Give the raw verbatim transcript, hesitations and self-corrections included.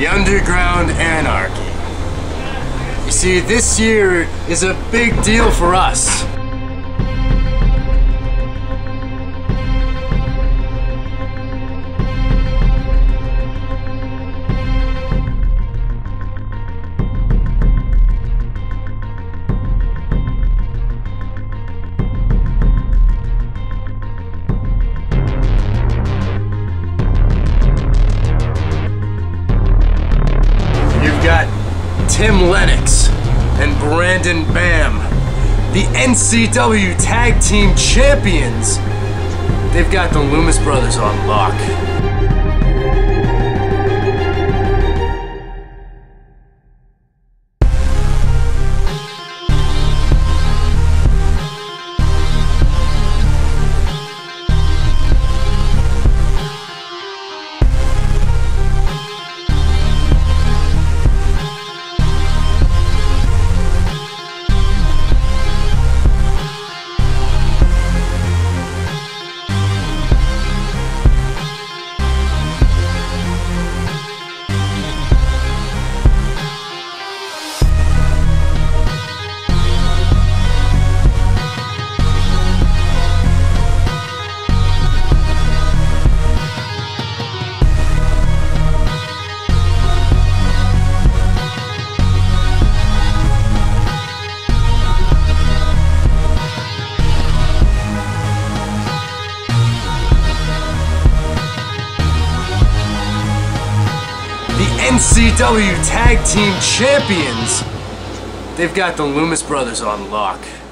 the Underground Anarchy. You see, this year is a big deal for us. Tim Lennox and Behm, the N C W Tag Team Champions. They've got the Loomis Brothers on lock. N C W Tag Team Champions. They've got the Loomis Brothers on lock.